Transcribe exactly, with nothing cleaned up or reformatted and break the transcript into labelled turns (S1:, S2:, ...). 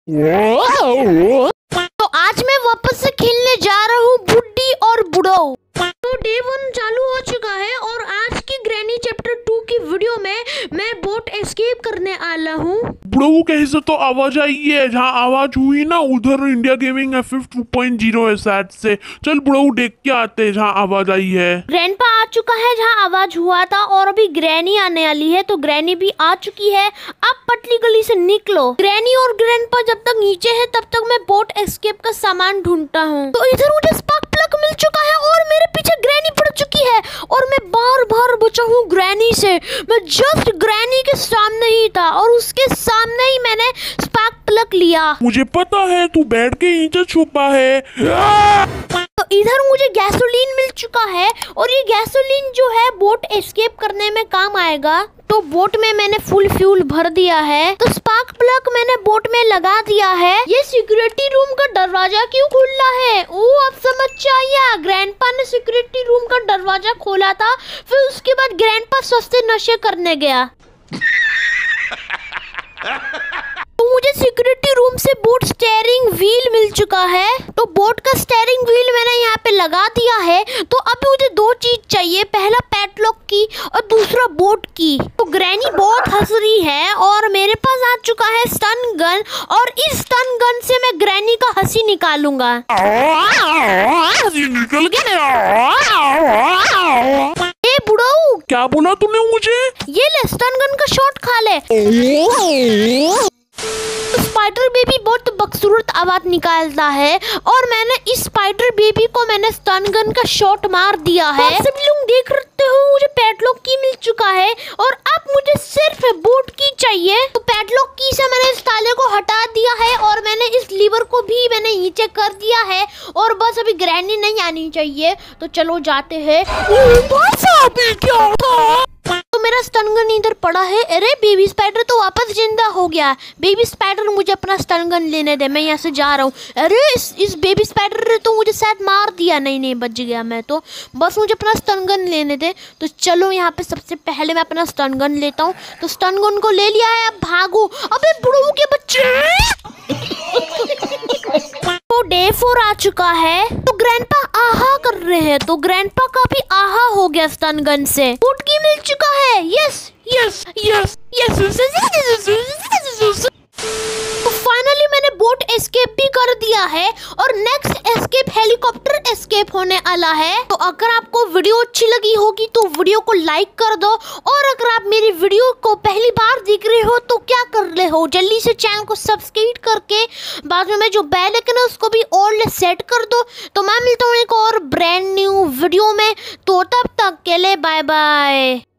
S1: तो आज मैं वापस से खेलने जा रहा हूँ बुड्ढी और बुढ़ो। तो डे वन चालू हो चुका है और आज की ग्रैनी चैप्टर टू की वीडियो में मैं बोट एस्केप करने आला हूँ।
S2: बुढ़ऊ कहीं से तो आवाज आई है, जहाँ आवाज हुई ना उधर India gaming F F two point zero है शायद से। चल बुढ़ऊ देख के आते हैं जहाँ आवाज आई है।
S1: ग्रैंडपा आ चुका है जहाँ आवाज हुआ था और अभी ग्रैनी आने वाली है, तो ग्रैनी भी आ चुकी है। अब पतली गली से निकलो। ग्रैनी और ग्रैंडपा जब तक नीचे है तब तक मैं बोट एस्केप का सामान ढूंढता हूँ। तो इधर मुझे स्पार्क प्लग मिल चुका है और मेरे पीछे ग्रैनी पड़ चुकी है और मैं बार बार बचा हूँ ग्रैनी से। मैं जस्ट ग्रैनी के सामने ही था और उसके सामने ही मैंने स्पार्क प्लग लिया।
S2: मुझे पता है तू बैठ के नीचे छुपा है।
S1: तो इधर मुझे गैसोलीन मिल चुका है और ये गैसोलीन जो है बोट एस्केप करने में काम आएगा। तो बोट में मैंने फुल फ्यूल भर दिया है। तो स्पार्क प्लग मैंने बोट में लगा दिया है। ये सिक्योरिटी रूम का दरवाजा क्यों खुला है? ओ अब समझ आया, ग्रैंडपा ने सिक्योरिटी रूम का दरवाजा खोला था, फिर उसके बाद ग्रैंडपा सस्ते नशे करने गया। तो मुझे सिक्योरिटी रूम से बोट स्टीयरिंग व्हील मिल चुका है। तो बोट का स्टीयरिंग व्हील मैंने यहाँ पे लगा दिया है। तो अभी मुझे दो चीज चाहिए, पहला पैडलॉक की और दूसरा बोट की। तो ग्रैनी बहुत हंस रही है और मेरे पास आ चुका है स्टन गन और इस स्टन गन से मैं ग्रैनी का हंसी निकालूंगा।
S2: निकल गया।
S1: ए बुढ़ऊ,
S2: क्या बोला तूने मुझे?
S1: ये ले स्टन गन का शॉट खा ले। स्पाइडर बेबी बहुत बदसूरत आवाज निकालता है और मैंने इस स्पाइडर बेबी को मैंने स्टन गन का शॉट मार दिया है। तो सब लोग देख रहे हो मुझे पैडलॉक की मिल चुका है और अब मुझे सिर्फ बोट की चाहिए। तो पैडलॉक की से मैंने इस ताले को हटा दिया है और मैंने इस लीवर को भी मैंने नीचे कर दिया है और बस अभी ग्रैनी नहीं आनी चाहिए। तो चलो जाते हैं। क्या था? तो मेरा स्टन गन इधर पड़ा है। अरे बेबी स्पाइडर तो वापस जिंदा हो गया। बेबी स्पाइडर मुझे अपना स्टन गन लेने दे, मैं यहाँ से जा रहा हूँ। अरे इस, इस बेबी स्पाइडर ने तो मुझे शायद मार दिया। नहीं नहीं बच गया मैं तो। बस मुझे अपना स्टन गन लेने दे। तो चलो यहाँ पे सबसे पहले मैं अपना स्टन गन लेता हूँ। तो स्टन गन को ले लिया है, अब भागो। अबे बुढ़ऊ के बच्चे। तो डे फोर आ चुका है। तो ग्रैंडपा आहा कर रहे हैं। तो ग्रैंडपा का भी आहा हो गया स्टन गन से। बोट की मिल चुका है। Yes yes yes yes. तो फाइनली मैंने बोट एस्केप भी कर दिया है और नेक्स्ट एस्केप हेलीकॉप्टर एस्केप होने वाला है। तो अगर आपको वीडियो अच्छी लगी होगी तो वीडियो को लाइक कर दो और अगर आप मेरी वीडियो को पहली बार देख रहे हो तो क्या कर रहे हो, जल्दी से चैनल को सब्सक्राइब करके बाद में जो बेल आइकन है उसको भी ऑल सेट कर दो। तो मैं मिलता हूँ एक और ब्रांड न्यू वीडियो में। तो तब तक के लिए बाय बाय।